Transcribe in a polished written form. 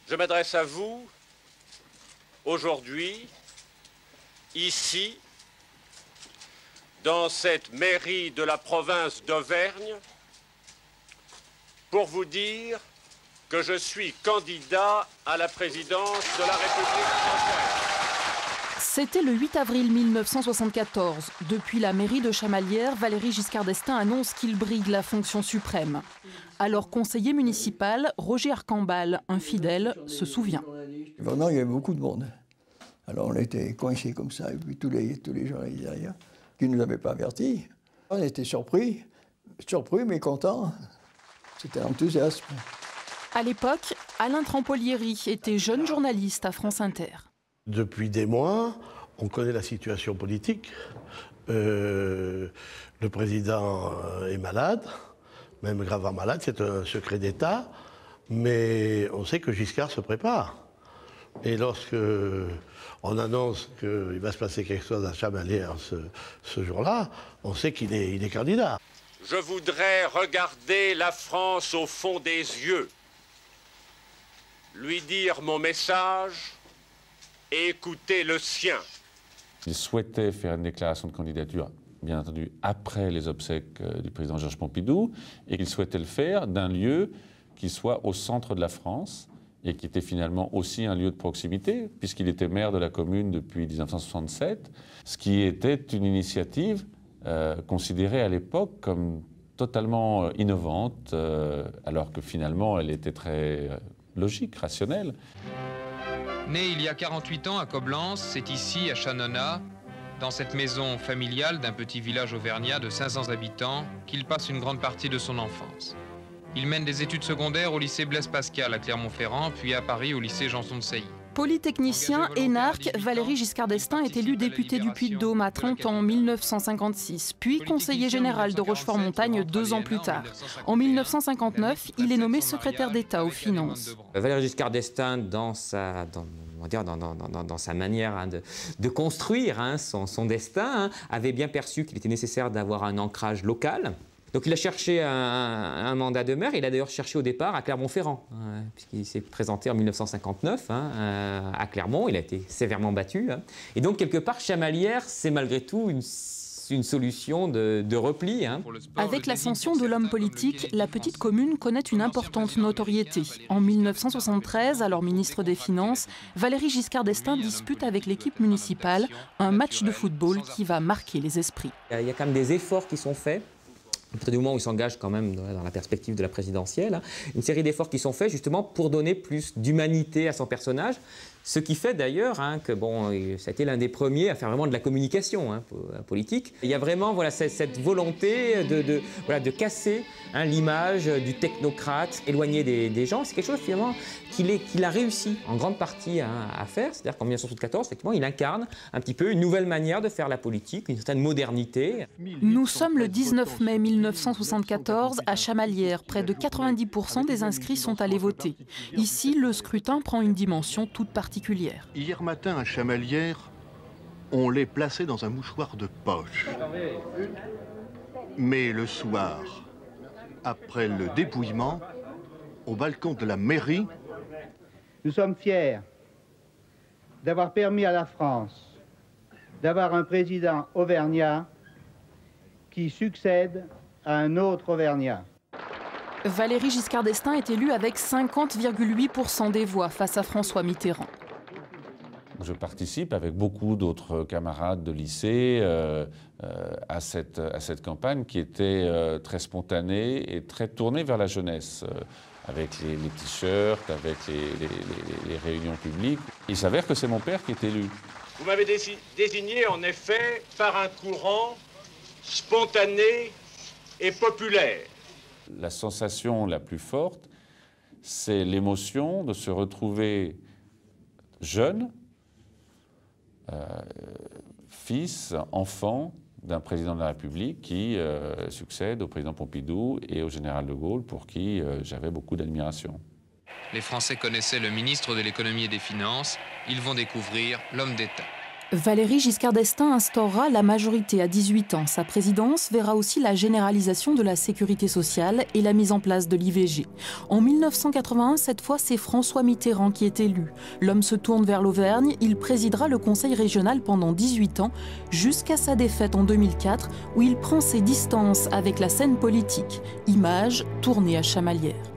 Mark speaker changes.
Speaker 1: Je m'adresse à vous aujourd'hui, ici, dans cette mairie de la province d'Auvergne, pour vous dire que je suis candidat à la présidence de la République française.
Speaker 2: C'était le 8 avril 1974. Depuis la mairie de Chamalières, Valéry Giscard d'Estaing annonce qu'il brigue la fonction suprême. Alors conseiller municipal, Roger Arcambal, un fidèle, se souvient.
Speaker 3: Vraiment, il y avait beaucoup de monde. Alors on était coincés comme ça, et puis tous les gens derrière, qui ne nous avaient pas avertis. On était surpris mais contents. C'était enthousiasme.
Speaker 2: À l'époque, Alain Trampolieri était jeune journaliste à France Inter.
Speaker 4: Depuis des mois, on connaît la situation politique. Le président est malade, même gravement malade, c'est un secret d'État. Mais on sait que Giscard se prépare. Et lorsque on annonce qu'il va se passer quelque chose à Chamalières ce jour-là, on sait qu'il est candidat.
Speaker 1: Je voudrais regarder la France au fond des yeux, lui dire mon message et écouter le sien.
Speaker 5: Il souhaitait faire une déclaration de candidature, bien entendu, après les obsèques du président Georges Pompidou, et qu'il souhaitait le faire d'un lieu qui soit au centre de la France, et qui était finalement aussi un lieu de proximité, puisqu'il était maire de la commune depuis 1967, ce qui était une initiative considérée à l'époque comme totalement innovante, alors que finalement elle était très logique, rationnelle.
Speaker 6: Né il y a 48 ans à Coblence, c'est ici, à Chanona, dans cette maison familiale d'un petit village auvergnat de 500 habitants, qu'il passe une grande partie de son enfance. Il mène des études secondaires au lycée Blaise Pascal à Clermont-Ferrand, puis à Paris au lycée Janson de Sailly.
Speaker 2: Polytechnicien, énarque, Valéry Giscard d'Estaing est élu député du Puy-de-Dôme à 30 ans en 1956, puis conseiller général de Rochefort-Montagne 2 ans plus tard. En 1959, il est nommé secrétaire d'État aux Finances.
Speaker 7: Valéry Giscard d'Estaing, dans sa manière de construire son destin, avait bien perçu qu'il était nécessaire d'avoir un ancrage local. Donc il a cherché un mandat de maire, il a d'ailleurs cherché au départ à Clermont-Ferrand, puisqu'il s'est présenté en 1959 à Clermont, il a été sévèrement battu. Et donc quelque part, Chamalières, c'est malgré tout une solution de repli.
Speaker 2: Avec l'ascension de l'homme politique, la petite commune connaît une importante notoriété. En 1973, alors ministre des Finances, Valéry Giscard d'Estaing dispute avec l'équipe municipale un match de football qui va marquer les esprits.
Speaker 7: Il y a quand même des efforts qui sont faits. À partir du moment où il s'engage quand même dans la perspective de la présidentielle, une série d'efforts qui sont faits justement pour donner plus d'humanité à son personnage, ce qui fait d'ailleurs que ça a été l'un des premiers à faire vraiment de la communication politique. Il y a vraiment cette volonté de casser l'image du technocrate éloigné des gens. C'est quelque chose finalement qu'il a réussi en grande partie à faire. C'est-à-dire qu'en 1974, effectivement, il incarne un petit peu une nouvelle manière de faire la politique, une certaine modernité.
Speaker 2: Nous sommes le 19 mai 1974 à Chamalières. Près de 90% des inscrits sont allés voter. Ici, le scrutin prend une dimension toute particulière.
Speaker 8: Hier matin à Chamalières, on les plaçait dans un mouchoir de poche. Mais le soir, après le dépouillement, au balcon de la mairie,
Speaker 9: nous sommes fiers d'avoir permis à la France d'avoir un président auvergnat qui succède à un autre auvergnat.
Speaker 2: Valéry Giscard d'Estaing est élu avec 50,8% des voix face à François Mitterrand.
Speaker 5: Je participe avec beaucoup d'autres camarades de lycée à cette campagne qui était très spontanée et très tournée vers la jeunesse, avec les t-shirts, avec les réunions publiques. Il s'avère que c'est mon père qui est élu.
Speaker 1: Vous m'avez désigné en effet par un courant spontané et populaire.
Speaker 5: La sensation la plus forte, c'est l'émotion de se retrouver jeune, fils, enfant d'un président de la République qui succède au président Pompidou et au général de Gaulle, pour qui j'avais beaucoup d'admiration.
Speaker 6: Les Français connaissaient le ministre de l'économie et des finances, ils vont découvrir l'homme d'État.
Speaker 2: Valéry Giscard d'Estaing instaurera la majorité à 18 ans. Sa présidence verra aussi la généralisation de la sécurité sociale et la mise en place de l'IVG. En 1981, cette fois, c'est François Mitterrand qui est élu. L'homme se tourne vers l'Auvergne, il présidera le conseil régional pendant 18 ans, jusqu'à sa défaite en 2004, où il prend ses distances avec la scène politique. Image tournée à Chamalières.